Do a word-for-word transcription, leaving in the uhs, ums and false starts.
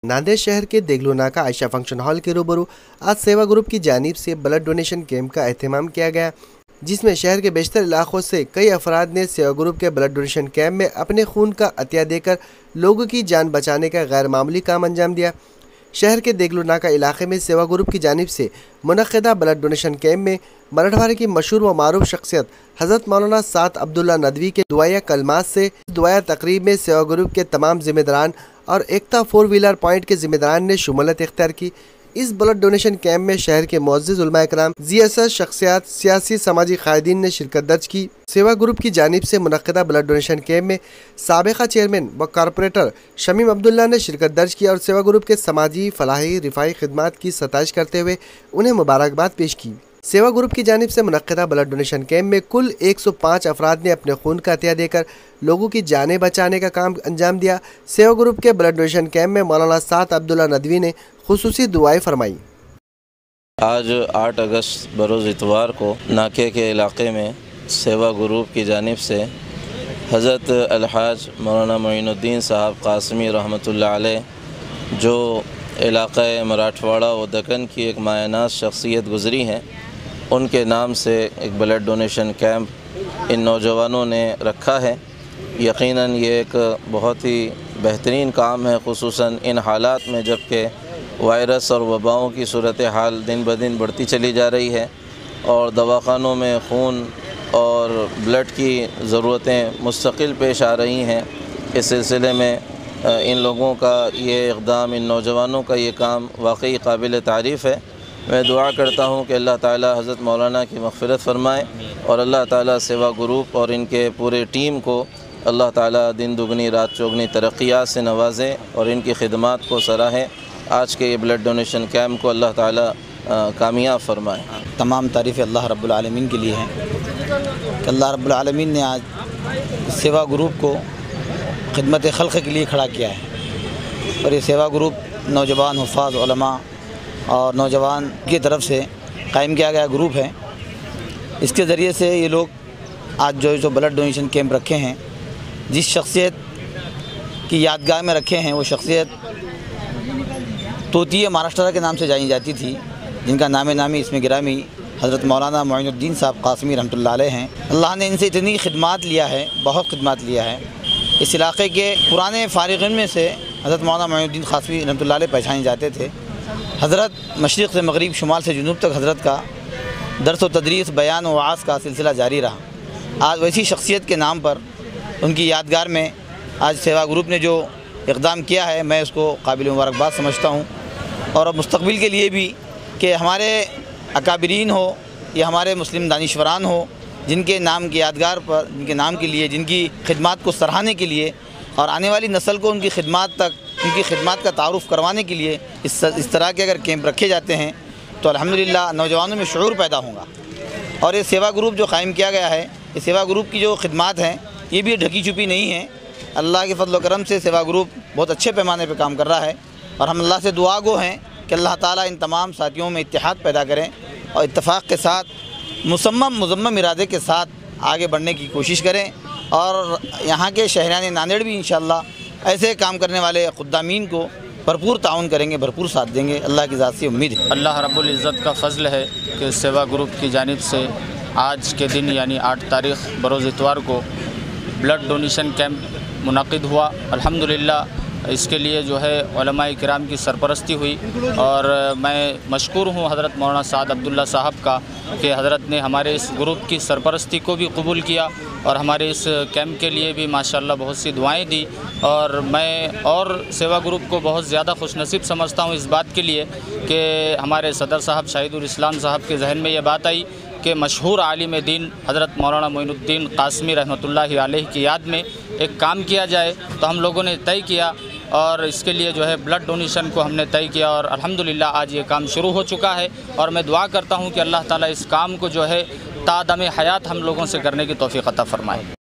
नांदेड़ शहर के देगलू नाका आयशा फंक्शन हॉल के रूबरू आज सेवा ग्रुप की जानिब से ब्लड डोनेशन कैंप का एहतमाम किया गया, जिसमें शहर के बेशतर इलाकों से कई अफराद ने सेवा ग्रुप के ब्लड डोनेशन कैंप में अपने खून का अतिया देकर लोगों की जान बचाने का गैर मामूली काम अंजाम दिया। शहर के देगलू नाका इलाके में सेवा ग्रुप की जानिब से मुनक्किदा ब्लड डोनेशन कैंप में मराठवाड़े की मशहूर व मारूफ शख्सियत हज़रत मौलाना साद अब्दुल्ला नदवी के दुआया कलमात से दुआया तकरीब में सेवा ग्रुप के तमाम जिम्मेदारान और एकता फोर व्हीलर पॉइंट के जिम्मेदारान ने शुमूलियत इख्तियार की। इस ब्लड डोनेशन कैंप में शहर के मुअज़्ज़िज़ उलमा इकराम, ज़ियासत शख्सियात, सियासी समाजी कायदीन ने शिरकत दर्ज की। सेवा ग्रुप की जानिब से मुनक्किदा ब्लड डोनेशन कैंप में साबिक़ा चेयरमैन व कॉरपोरेटर शमीम अब्दुल्ला ने शिरकत दर्ज की और सेवा ग्रुप के समाजी फलाही रिफाई खिदमात की सताइश करते हुए उन्हें मुबारकबाद पेश की। सेवा ग्रुप की जानिब से मुनक्किदा ब्लड डोनेशन कैंप में कुल एक सौ पाँच अफराद ने अपने खून का अतिया देकर लोगों की जानें बचाने का काम अंजाम दिया। सेवा ग्रुप के ब्लड डोनेशन कैंप में मौलाना साद अब्दुल्ला नदवी ने खुसूसी दुआएं फरमाई। आज आठ अगस्त बरोज़ इतवार को नाके के इलाके में सेवा ग्रुप की जानिब से हज़रत अलहाज मौलाना मोइनुद्दीन साहब कासमी रहमतुल्लाह अलैह, जो इलाक़ा मराठवाड़ा व दक्कन की एक मायनाज़ शख्सियत गुज़री हैं, उनके नाम से एक ब्लड डोनेशन कैंप इन नौजवानों ने रखा है। यकीनन ये एक बहुत ही बेहतरीन काम है, खुसूसन इन हालात में जबकि वायरस और वबाओं की सूरत हाल दिन ब दिन बढ़ती चली जा रही है और दवाखानों में खून और ब्लड की ज़रूरतें मुस्तकिल पेश आ रही हैं। इस सिलसिले में इन लोगों का ये इक़दाम, इन नौजवानों का ये काम वाकई काबिल तारीफ़ है। मैं दुआ करता हूँ कि अल्लाह ताला हज़रत मौलाना की मग़फ़िरत फ़रमाए और अल्लाह ताला सेवा ग्रुप और इनके पूरे टीम को अल्लाह ताला दिन दुगनी रात चौगनी तरक्यात से नवाजें और इनकी खिदमात को सराहें। आज के ये ब्लड डोनेशन कैंप को अल्लाह ताला कामयाब फ़रमाए। तमाम तारीफ़ अल्लाह रब्बुल आलमीन के लिए हैं कि अल्लाह रब्बुल आलमीन ने आज सेवा ग्रुप को खिदमत खल्क़ के लिए खड़ा किया है और ये सेवा ग्रुप नौजवान हुफ़ाज़ उलमा और नौजवान की तरफ से कायम किया गया ग्रुप है। इसके ज़रिए से ये लोग आज जो जो ब्लड डोनेशन कैंप रखे हैं, जिस शख्सियत की यादगार में रखे हैं, वो शख्सियत तोतिया महाराष्ट्र के नाम से जानी जाती थी, जिनका नाम नामी इसमें गिरामी हज़रत मौलाना मोइनुद्दीन साहब कासमी रहमतुल्लाह अलैह हैं। अल्लाह ने इनसे इतनी खिदमात लिया है, बहुत खिदमात लिया है। इस इलाके के पुराने फारिगिन में से हज़रत मौलाना मोइनुद्दीन कासमी रहमतुल्लाह अलैह पहचाने जाते थे। हज़रत मशरिक़ से मग़रिब, शुमाल से जुनूब तक हज़रत का दर्स व तदरीस, बयान व वाज़ का सिलसिला जारी रहा। आज वैसी शख्सियत के नाम पर उनकी यादगार में आज सेवा ग्रुप ने जो इक़दाम किया है, मैं उसको काबिल मुबारकबाद समझता हूँ। और अब मुस्तक़बिल के लिए भी कि हमारे अकाबिरीन हो या हमारे मुस्लिम दानिश्वरान हो, जिनके नाम की यादगार पर, जिनके नाम के लिए, जिनकी खिदमात को सराहने के लिए और आने वाली नस्ल को उनकी खिदमात तक, उनकी खिदमात का तारुफ़ करवाने के लिए इस इस तरह के अगर कैंप रखे जाते हैं तो अल्हम्दुलिल्लाह नौजवानों में शऊर पैदा होगा। और ये सेवा ग्रुप जो कायम किया गया है, ये सेवा ग्रुप की जो खिदमात हैं, ये भी ढकी छुपी नहीं है। अल्लाह के फज़ल व करम से सेवा ग्रुप बहुत अच्छे पैमाने पर काम कर रहा है और हम अल्लाह से दुआ गो हैं कि अल्लाह ताला इन तमाम साथियों में इत्तेहाद पैदा करें और इत्तफ़ाक़ के साथ मुसम्मम मुज़म्मम इरादे के साथ आगे बढ़ने की कोशिश करें। और यहाँ के शहरान नांदेड़ भी इंशाअल्लाह ऐसे काम करने वाले ख़ुद्दामीन को भरपूर ताउन करेंगे, भरपूर साथ देंगे। अल्लाह की ज़ात से उम्मीद है। अल्लाह रब्बुल इज़्ज़त का फ़ज़ल है कि सेवा ग्रुप की जानिब से आज के दिन यानी आठ तारीख़ बरोज़ इतवार को ब्लड डोनेशन कैंप मुनक़िद हुआ। अल्हम्दुलिल्लाह इसके लिए जो है उलमाए किराम की सरपरस्ती हुई और मैं मशकूर हूँ हज़रत मौलाना साद अब्दुल्ला साहब का कि हज़रत ने हमारे इस ग्रुप की सरपरस्ती को भी कबूल किया और हमारे इस कैंप के लिए भी माशाअल्लाह बहुत सी दुआएं दी। और मैं और सेवा ग्रुप को बहुत ज़्यादा खुशनसीब समझता हूँ इस बात के लिए कि हमारे सदर साहब शाहिदुल इस्लाम साहब के जहन में ये बात आई कि मशहूर आलिम दीन हज़रत मौलाना मोइनुद्दीन कासमी रहमतुल्लाहि अलैह की याद में एक काम किया जाए। तो हम लोगों ने तय किया और इसके लिए जो है ब्लड डोनेशन को हमने तय किया और अल्हम्दुलिल्लाह आज ये काम शुरू हो चुका है। और मैं दुआ करता हूँ कि अल्लाह ताला इस काम को जो है तादम हयात हम लोगों से करने की तौफ़ीक़ अता फ़रमाए।